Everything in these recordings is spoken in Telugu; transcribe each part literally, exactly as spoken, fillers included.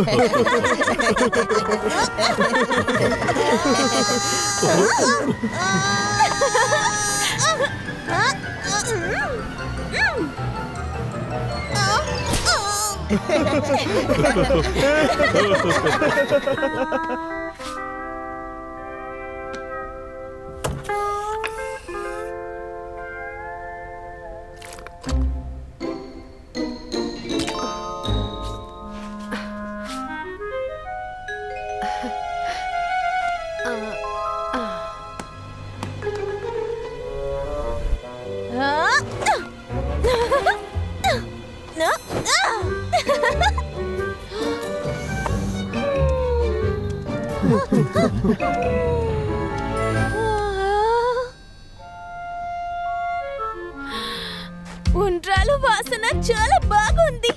ఉండ్రాలు వాసన చాలా బాగుంది.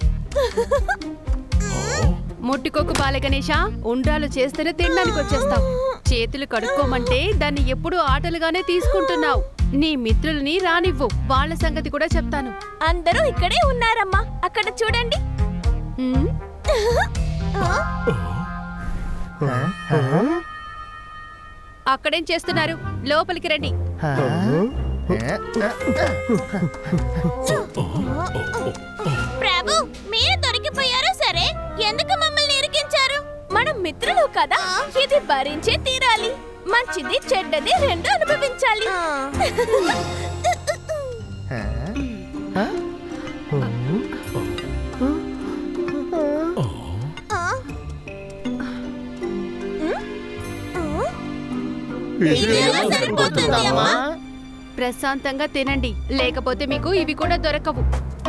ముట్టుకోకు బాల గణేశ, ఉండ్రాలు చేస్తేనే తినడానికి వచ్చేస్తావు. చేతులు కడుక్కోమంటే దాన్ని ఎప్పుడు ఆటలుగానే తీసుకుంటున్నావు. నీ మిత్రుల్ని రానివ్వు, వాళ్ళ సంగతి కూడా చెప్తాను. అందరూ ఇక్కడే ఉన్నారమ్మా, అక్కడ చూడండి. అక్కడేం చేస్తున్నారు? లోపలికి రండి. ప్రభు, మీరు దొరికిపోయారు సరే, ఎందుకు మమ్మల్ని ఇరికించారు? మనం మిత్రులు కదా, ఇది భరించే తీరాలి. మంచిది చెడ్డది రెండు అనుభవించాలి. ప్రశాంతంగా తినండి, లేకపోతే మీకు ఇవి కూడా దొరకవు.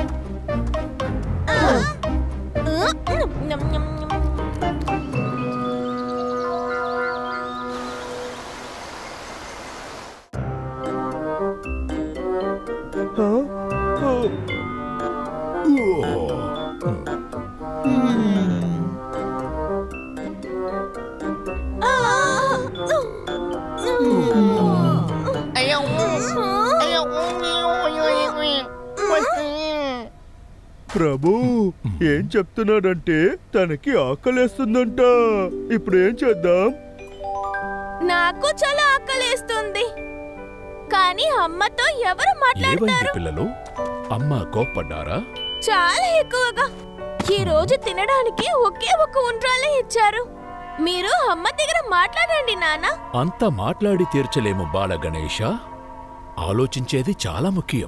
ప్రభు ఏం చెప్తున్నాడంటే తనకి ఆకలేస్తుందంట. ఇప్పుడు ఏం చేద్దాం? నాకు చాలా ఆకలేస్తుంది, కానీ అమ్మతో ఎవరు మాట్లాడతారు? పిల్లలు, అమ్మ కోప్పడ్డారా? చాలా ఎక్కువగా. ఈ రోజు తినడానికి ఒకే ఒక ఉండ్రాలే ఇచ్చారు. మీరు అమ్మ దగ్గర మాట్లాడండి నాన్న. అంత మాట్లాడి తీర్చలేము బాల గణేశ, ఆలోచించేది చాలా ముఖ్యం.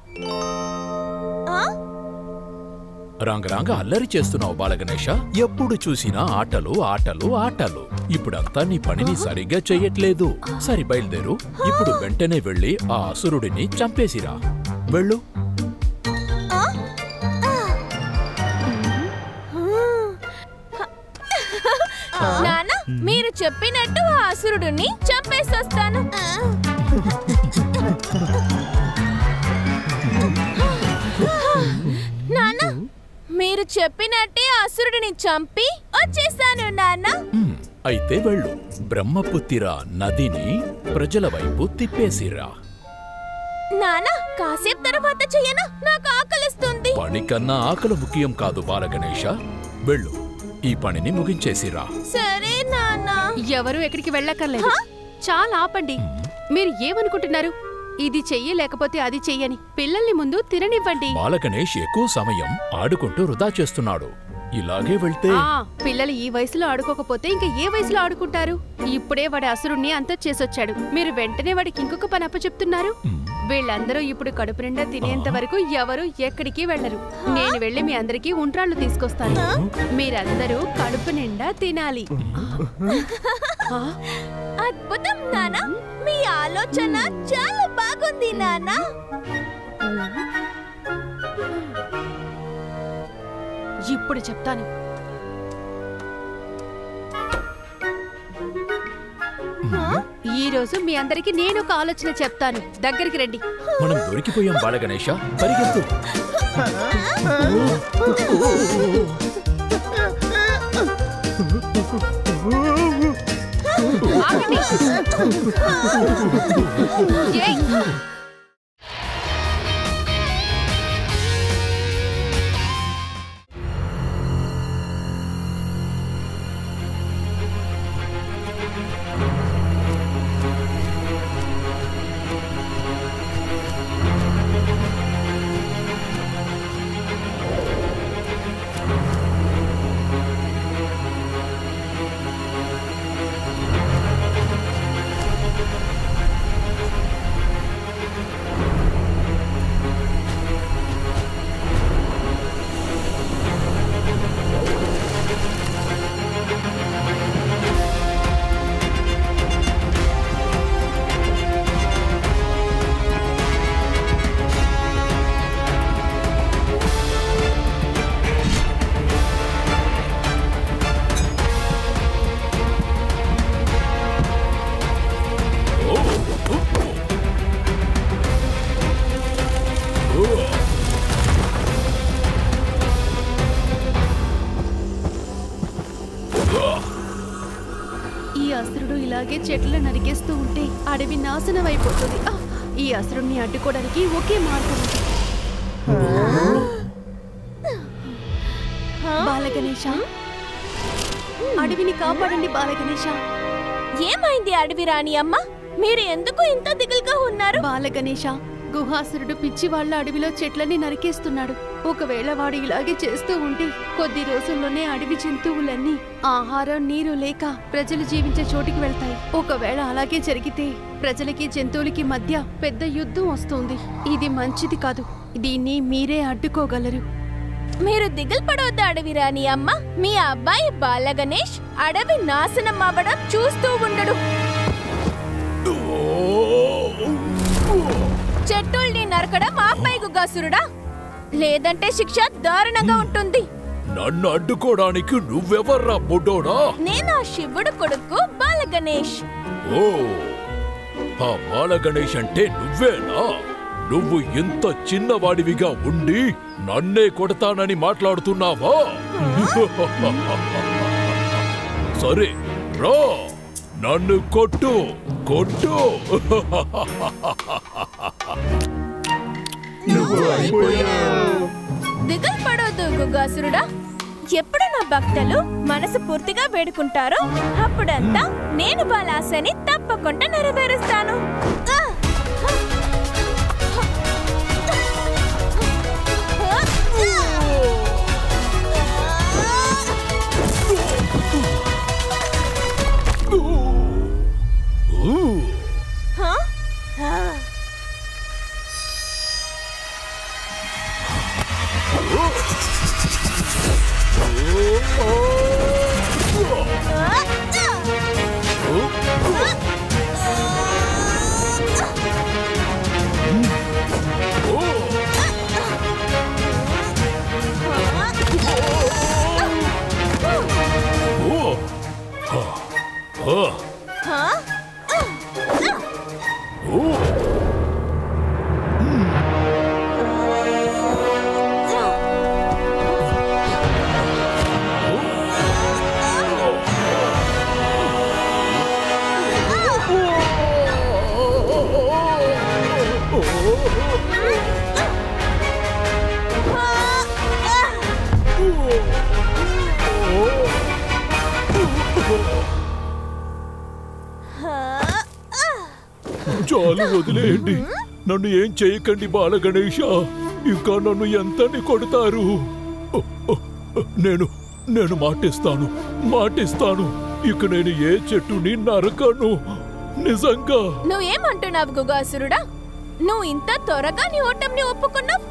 రాంగ రాంగ అల్లరి చేస్తున్నావు బాల గణేశ. ఎప్పుడు చూసినా ఆటలు ఆటలు ఆటలు. ఇప్పుడంతా నీ పనిని సరిగ్గా చెయ్యట్లేదు. సరి బయలుదేరు. ఇప్పుడు వెంటనే వెళ్ళి ఆ అసురుడిని చంపేసిరా. వెళ్ళు. నాన్న, మీరు చెప్పినట్టు ఆ అసురుడిని చంపేసొస్తాను. నాన్న, మీరు చెప్పినట్టే అసురుడిని చంపి వచ్చేసాను నాన్న. అయితే వెళ్ళు. బ్రహ్మపుత్తిర నదిని ప్రజల వైపు తిప్పేసిరా. నాన్న, కాసేపు తర్వాత చెయ్యనా? నాకు ఆకలిస్తుంది. పని కన్నా ఆకలి ముఖ్యం కాదు బాల గణేశ. వెళ్ళు, ఈ పనిని ముగించేసిరా. సరే నాన్న. ఎవరు ఎక్కడికి వెళ్ళక్కర్లేదు. చాలా ఆపండి. మీరు ఏమనుకుంటున్నారు? ఇది చెయ్యి లేకపోతే అది చెయ్యని. పిల్లల్ని ముందు తిననివ్వండి. బాల గణేష్ ఎక్కువ సమయం ఆడుకుంటూ వృధా చేస్తున్నాడు. ఇలాగే వెళ్తే పిల్లలు ఈ వయసులో ఆడుకోకపోతే ఇంకా ఏ వయసులో ఆడుకుంటారు? ఇప్పుడే వాడి అసురుణ్ణి అంతా చేసొచ్చాడు. మీరు వెంటనే వాడికి ఇంకొక పని అప్పచెప్తున్నారు. వీళ్ళందరూ ఇప్పుడు కడుపు నిండా తినేంత వరకు ఎవరు ఎక్కడికి వెళ్లరు. నేను వెళ్లి మీ అందరికీ ఉండ్రాళ్ళు తీసుకొస్తాను. మీరందరూ కడుపు నిండా తినాలి. అద్భుతం నాన్న, మీ ఆలోచన చాలా బాగుంది నాన్న. ఇప్పుడు చెప్తాను. ఈ రోజు మీ అందరికి నేను ఒక ఆలోచన చెప్తాను. దగ్గరికి రండి. మనం దొరికిపోయాం బాల గణేశ, పరిగెత్తు. అడవి నాశనం అయిపోతుంది. ఆ, ఈ అసురుణ్ణి అడ్డుకోవడానికి ఒకే మార్గం ఉంది. బాలగణేశ, అడవిని కాపాడండి బాలగణేశ. ఏమైంది అడవి రాణి అమ్మ? మీరు ఎందుకు ఇంత దిగులుగా ఉన్నారు? బాలగణేశ, గుహాసురుడు పిచ్చి వాళ్ళ అడవిలో చెట్లని నరికేస్తున్నాడు. ఒకవేళ వాడు ఇలాగే చేస్తూ ఉంటే కొద్ది రోజుల్లోనే అడవి జంతువులన్నీ ఆహారం నీరు లేక ప్రజలు జీవించే చోటికి వెళ్తాయి. ఒకవేళ అలాగే జరిగితే ప్రజలకి జంతువులకి మధ్య పెద్ద యుద్ధం వస్తుంది. ఇది మంచిది కాదు. దీన్ని మీరే అడ్డుకోగలరు. మీరు దిగులు పడవద్దు అడవి రాణి అమ్మ. మీ అబ్బాయి బాల గణేష్ అడవి నాశనం అవ్వడం చూస్తూ ఉండడు. చెట్టుల్ని నరకడం ఆపై గుగాసురుడా, లేదంటే శిక్ష దారుణంగా ఉంటుంది. నన్ను అడ్డుకోవడానికి నువ్వెవర్రా బుడ్డోడా? నేను ఆ శివుడు కొడుకు బాల గణేష్. ఓ, ఆ బాల గణేష్ అంటే నువ్వేనా? నువ్వు ఇంత చిన్నవాడివిగా ఉండి నన్నే కొడతానని మాట్లాడుతున్నావా? సరే రా, నన్ను కొట్టు కొట్టు. దిగులు పడవద్దు గుగాసురుడా. ఎప్పుడు నా భక్తులు మనసు పూర్తిగా వేడుకుంటారో అప్పుడంతా నేను వాళ్ళ ఆశని తప్పకుండా నెరవేరుస్తాను. చాలు, వదిలేయండి. నన్ను ఏం చేయకండి బాల గణేష. ఇంకా నన్ను ఎంతని కొడతారు? నేను నేను మాటిస్తాను మాటిస్తాను ఇక నేను ఏ చెట్టుని నరకను. నిజంగా. నువ్వేమంటున్నావు గుగాసురుడా? నువ్వు ఇంత త్వరగా నీ ఓటమిని ఒప్పుకున్నావు.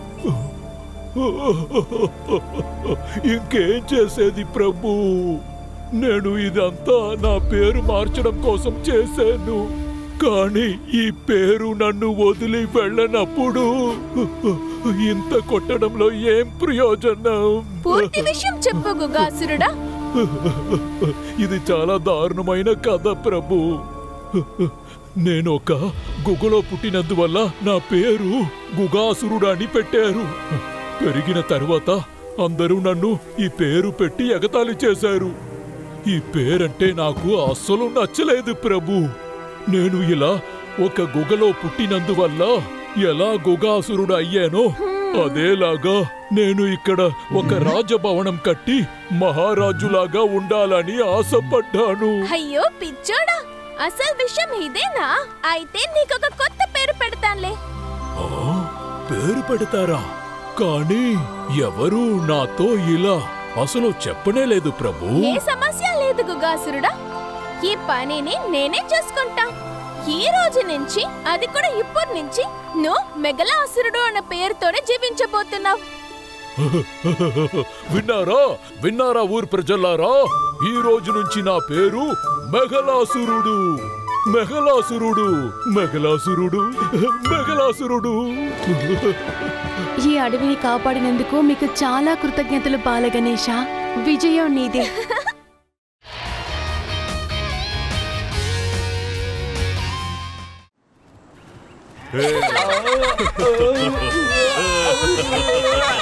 ఇంకేం చేసేది ప్రభు? నేను ఇదంతా నా పేరు మార్చడం కోసం చేశాను. కానీ ఈ పేరు నన్ను వదిలి వెళ్ళనప్పుడు ఇంత కొట్టడంలో ఏం ప్రయోజనం? పూర్తి విషయం చెప్పు గుగాసురుడా. ఇది చాలా దారుణమైన కథ ప్రభు. నేను ఒక గుగలో పుట్టినందువల్ల నా పేరు గుగాసురుడా అని పెట్టారు. పెరిగిన తర్వాత అందరూ నన్ను ఈ పేరు పెట్టి ఎగతాళి చేశారు. ఈ పేరంటే నాకు అస్సలు నచ్చలేదు ప్రభు. నేను ఇలా ఒక గుగలో పుట్టినందువల్ల ఎలా గుగాసురుడు అయ్యానో అదేలాగా నేను ఇక్కడ ఒక రాజభవనం కట్టి మహారాజులాగా ఉండాలని ఆశపడ్డాను. అయ్యో పిచ్చోడా, అసలు విషయం ఇదేనా? అయితే నీకొక కొత్త పేరు పెడతానులే. పేరు పెడతారా? కానీ ఎవరు నాతో ఇలా అసలు చెప్పనే లేదు ప్రభు. ఏ సమస్య లేదు గుగాసురుడా. ఈ పనిని నేనే చూసుకుంటా. ఈ రోజు నుంచి, అది కూడా ఇప్పటి నుంచి నువ్వు మెగలాసురుడు అన్న పేరుతోనే జీవించబోతున్నావు. విన్నారా విన్నారా ఊరు ప్రజలారా? ఈ రోజు నుంచి నా పేరు మెగలాసురుడు. మెగలాసురుడు మెగలాసురుడు మెగలాసురుడు. ఈ అడవిని కాపాడినందుకు మీకు చాలా కృతజ్ఞతలు బాల గణేశ. విజయం నీదే.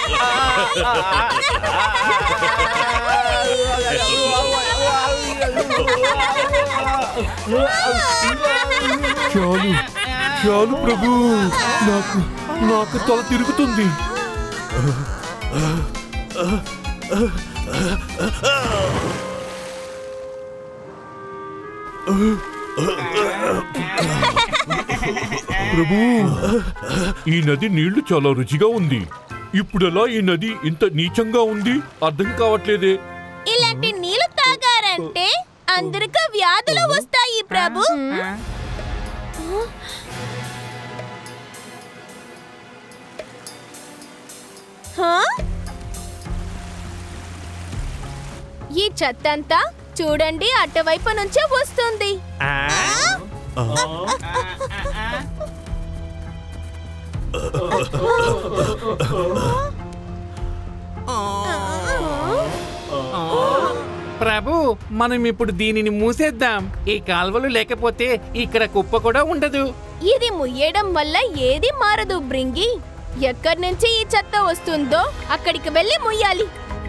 చాలు చాలు ప్రభు, నాకు నాకు తల తిరుగుతుంది. ప్రభు, ఈ నది నీళ్లు చాలా రుచిగా ఉంది. ఇప్పుడెలా ఈ నది ఇంత నీచంగా ఉంది? అర్థం కావట్లేదే. ఇలాంటి నీళ్లు తాగారంటే అందరికీ వ్యాధులు వస్తాయి ప్రభు. ఈ చెత్తంతా చూడండి అటువైపు నుంచే వస్తుంది. ప్రభు, మనం ఇప్పుడు దీనిని మూసేద్దాం. ఈ కాల్వలు లేకపోతే ఇక్కడ కుప్ప కూడా ఉండదు. ఇది ముయ్యడం వల్ల ఏది మారదు బ్రింగి. ఎక్కడి నుంచి ఈ చెత్త వస్తుందో అక్కడికి వెళ్ళి ముయ్యాలి.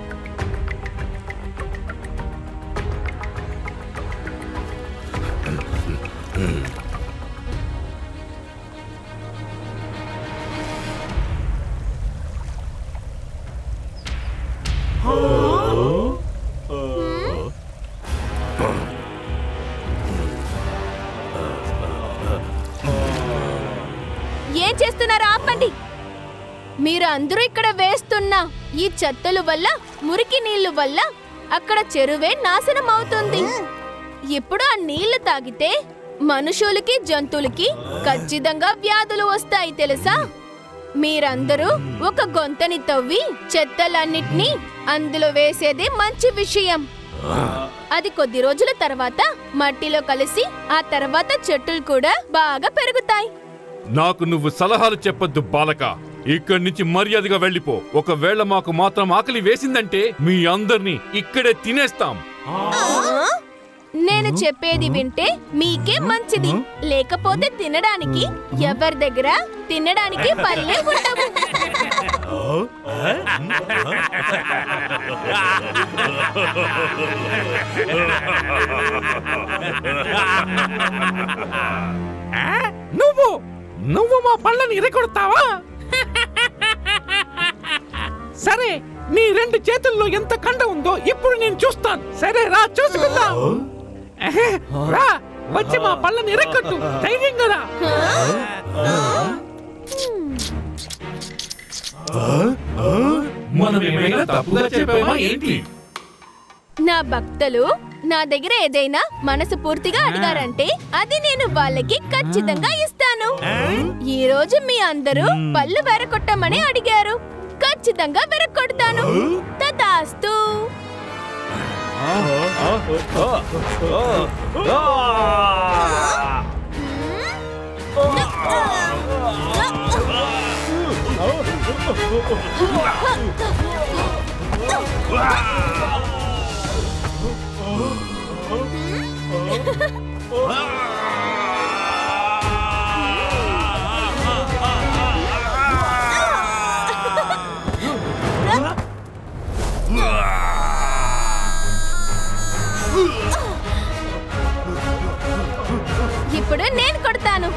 ఏం చేస్తున్నారు? ఆపండి. మీరు అందరూ ఇక్కడ వేస్తున్న ఈ చెత్తల వల్ల, మురికి నీళ్లు వల్ల అక్కడ చెరువే నాశనం అవుతుంది. ఇప్పుడు ఆ నీళ్లు తాగితే మనుషులకి జంతువులకి ఖచ్చితంగా వ్యాధులు వస్తాయి తెలుసా? మీరందరూ ఒక గొంతని తవ్వి చెత్తలన్నిటినీ అందులో వేసేది మంచి విషయం. అది కొద్ది రోజుల తర్వాత మట్టిలో కలిసి ఆ తర్వాత చెట్టులు కూడా బాగా పెరుగుతాయి. నాకు నువ్వు సలహాలు చెప్పొద్దు బాలక. ఇక్కడి నుంచి మర్యాదగా వెళ్ళిపో. ఒకవేళ మాకు మాత్రం ఆకలి వేసిందంటే మీ అందరినీ ఇక్కడే తినేస్తాం. నేను చెప్పేది వింటే మీకే మంచిది. లేకపోతే తినడానికి ఎవరి దగ్గర తినడానికి పల్లె ఉండవు. నువ్వు నువ్వు మా పళ్ళని ఇరగొడతావా? సరే, నీ రెండు చేతుల్లో ఎంత కండ ఉందో ఇప్పుడు నేను చూస్తాను. సరే రా, చూసుకుందాం. రా, వచ్చి మా పళ్ళని ఇరగొట్టు. ధైర్యంగా రా. మనం ఏమైనా తప్పుగా చెప్పామా ఏంటి? నా భక్తులు నా దగ్గర ఏదైనా మనసు పూర్తిగా అడిగారంటే అది నేను వాళ్ళకి ఖచ్చితంగా ఇస్తాను. ఈ రోజు మీ అందరూ పళ్ళు వెరకొట్టమని అడిగారు. ఖచ్చితంగా వెరకొడతాను. తదాస్తు. ఇప్పుడు నేను కొడతాను.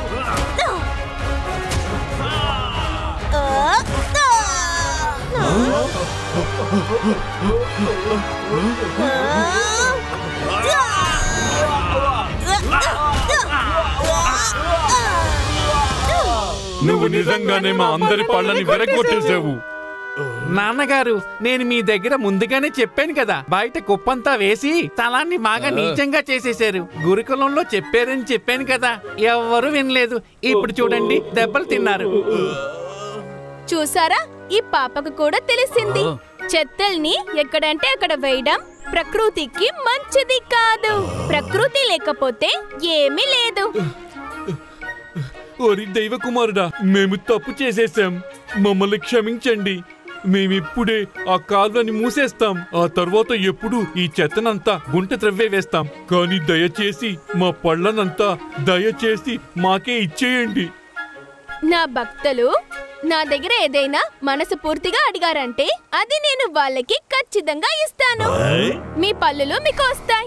నువ్వు నిజంగానే మా అందరి పళ్ళని వెరగొట్టేసావు. నాన్నగారు, నేను మీ దగ్గర ముందుగానే చెప్పాను కదా, బయట కుప్పంతా వేసి స్థలాన్ని బాగా నీచంగా చేసేశారు. గురుకులంలో చెప్పారని చెప్పాను కదా, ఎవ్వరూ వినలేదు. ఇప్పుడు చూడండి, దెబ్బలు తిన్నారు. చూసారా, ఈ పాపకు కూడా తెలిసింది. చెత్తల్ని ఎక్కడంటే అక్కడ వేయడం ప్రకృతికి మంచిది కాదు. ప్రకృతి లేకపోతే ఏమీ లేదు. ఓరి దైవ కుమారుడా, మేము తప్పు చేసేసాం. మమ్మల్ని క్షమించండి. మేమిప్పుడే ఆ కాలువని మూసేస్తాం. ఆ తర్వాత ఎప్పుడు ఈ చెత్తనంతా గుంట త్రవ్వే వేస్తాం. కానీ దయచేసి మా పళ్ళనంతా దయచేసి మాకే ఇచ్చేయండి. నా భక్తులు నా దగ్గర ఏదైనా మనసు పూర్తిగా అడిగారంటే అది నేను వాళ్ళకి ఖచ్చితంగా ఇస్తాను. మీ పళ్ళులు మీకు వస్తాయి.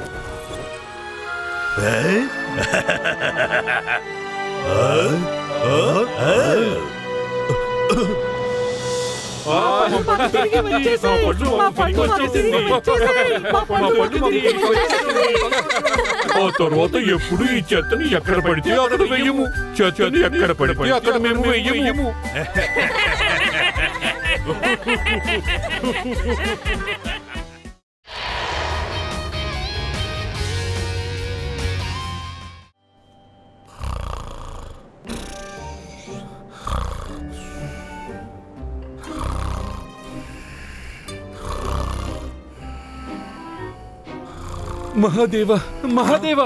ఆ తర్వాత ఎప్పుడు ఈ చెత్తని ఎక్కడ పడితే అక్కడ వెయ్యము. చెత్తని ఎక్కడ పడితే అక్కడ మేము వెయ్యము. మహాదేవ మహాదేవ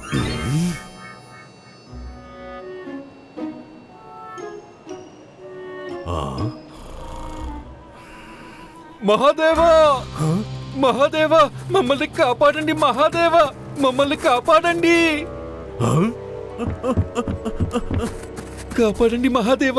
మహాదేవ మహాదేవ మమ్మల్ని కాపాడండి. మహాదేవ మమ్మల్ని కాపాడండి. కాపాడండి మహాదేవ.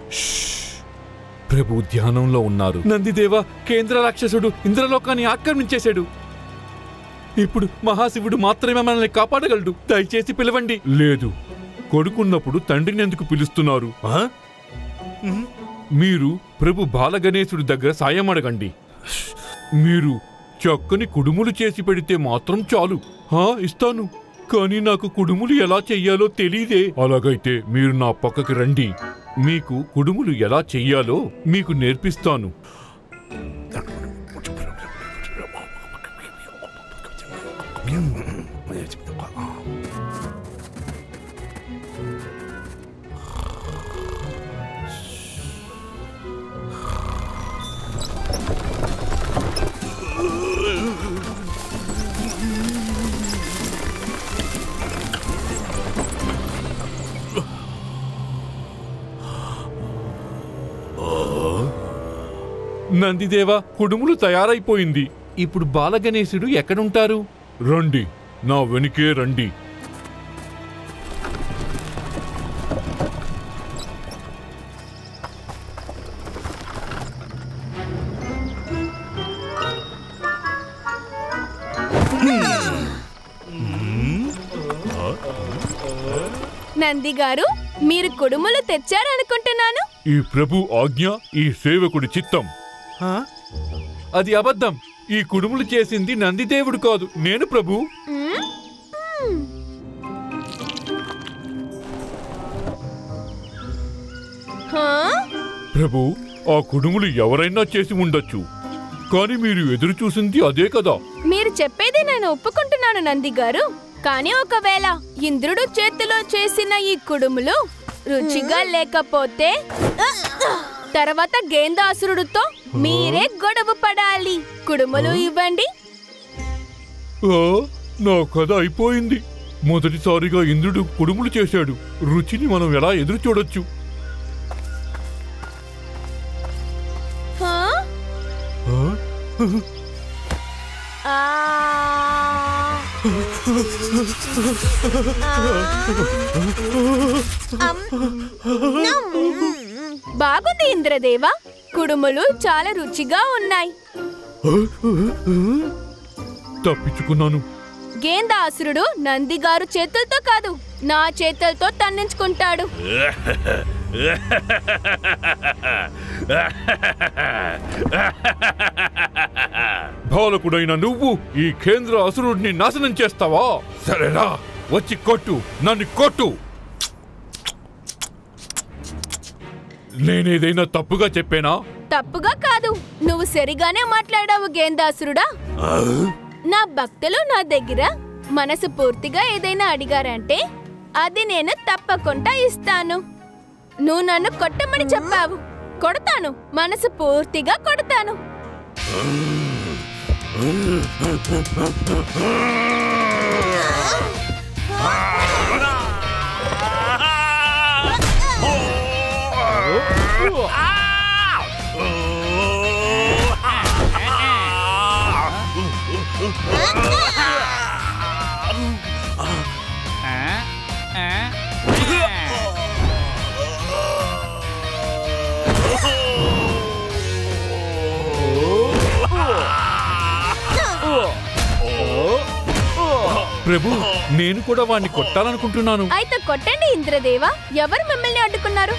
ప్రభు ధ్యానంలో ఉన్నారు. నందిదేవ కేంద్ర రాక్షసుడు ఇంద్రలోకాన్ని ఆక్రమించేశాడు. ఇప్పుడు మహాశివుడు మాత్రమే మనల్ని కాపాడగలడు. దయచేసి పిలవండి. లేదు, కొడుకున్నప్పుడు తండ్రిని ఎందుకు పిలుస్తున్నారు? మీరు ప్రభు బాలగణేశుడి దగ్గర సాయం అడగండి. మీరు చక్కని కుడుములు చేసి పెడితే మాత్రం చాలు. హా ఇస్తాను, కానీ నాకు కుడుములు ఎలా చెయ్యాలో తెలీదే. అలాగైతే మీరు నా పక్కకి రండి. మీకు కుడుములు ఎలా చెయ్యాలో మీకు నేర్పిస్తాను. నందిదేవ కుడుములు తయారైపోయింది. ఇప్పుడు బాలగణేశుడు ఎక్కడుంటారు? రండి, నా వెనుకే రండి. నంది గారు, మీరు కుడుములు తెచ్చారనుకుంటున్నాను. ఈ ప్రభు ఆజ్ఞ, ఈ సేవకుడి చిత్తం. అది అబద్ధం. ఈ కుడుములు చేసింది నందిదేవుడు కాదు, నేను ప్రభు. ప్రభు, ఆ కుడుములు ఎవరైనా చేసి ఉండొచ్చు, కానీ మీరు ఎదురు చూసింది అదే కదా. మీరు చెప్పేది నేను ఒప్పుకుంటున్నాను నంది గారు. కానీ ఒకవేళ ఇంద్రుడు చేతిలో చేసిన ఈ కుడుములు రుచిగా లేకపోతే తర్వాత గేందాసురుడితో మీరే గొడవ పడాలి. కుడుములు ఇవ్వండి. నా కథ అయిపోయింది. మొదటిసారిగా ఇంద్రుడు కుడుములు చేశాడు. రుచిని మనం ఎలా ఎదురు చూడొచ్చు? బాగుంది ఇంద్రదేవ, కుడుములు చాలా రుచిగా ఉన్నాయి. తప్పించుకున్నాను. గేందాసురుడు నందిగారు చేతులతో కాదు, నా చేతులతో తన్నించుకుంటాడు. బాలకుడైన నువ్వు ఈ కేంద్ర అసురుడిని నాశనం చేస్తావా? సరేనా, వచ్చి కొట్టు, నన్ను కొట్టు. నేనేదైనా తప్పుగా చెప్పేనా? తప్పుగా కాదు, నువ్వు సరిగానే మాట్లాడావు గేందాసురుడా. నా భక్తులు నా దగ్గర మనసు పూర్తిగా ఏదైనా అడిగారంటే అది నేను తప్పకుండా ఇస్తాను. నువ్వు నన్ను కొట్టమని చెప్పావు, కొడతాను. మనసు పూర్తిగా కొడతాను. ప్రభు నేను కూడా వాణ్ణి కొట్టాలనుకుంటున్నాను. అయితే కొట్టండి ఇంద్రదేవా. ఎవరు మిమ్మల్ని అడ్డుకున్నారు?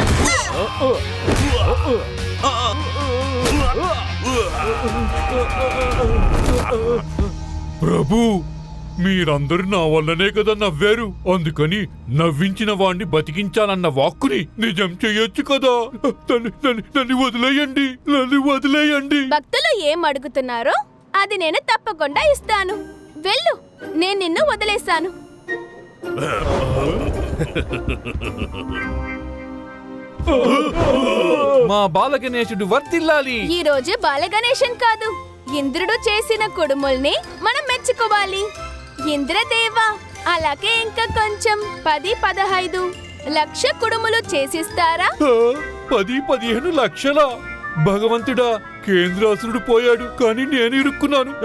ప్రభు మీరందరూ నా వల్లనే కదా నవ్వారు. అందుకని నవ్వించిన వాణ్ణి బతికించాలన్న వాక్కుని నిజం చెయ్యొచ్చు కదా. నన్ను వదిలేయండి, నన్ను వదిలేయండి. భక్తులు ఏం అడుగుతున్నారో అది నేను తప్పకుండా ఇస్తాను. వెళ్ళు, నేను నిన్ను వదిలేశాను. మా బాలగణేశుడు వర్ధిల్లాలి. ఈ రోజు బాలగణేశన్ కాదు, ఇంద్రుడు చేసిన కుడుముల్ని మనం మెచ్చుకోవాలి. ఇంద్రదేవా, అలాగే ఇంకా కొంచెం పది పదహైదు లక్ష కుడుములు చేసిస్తారా? పది పదిహేను లక్షల భగవంతుడా, కేంద్రాసురుడు పోయాడు కానీ నేను ఇరుక్కున్నాను.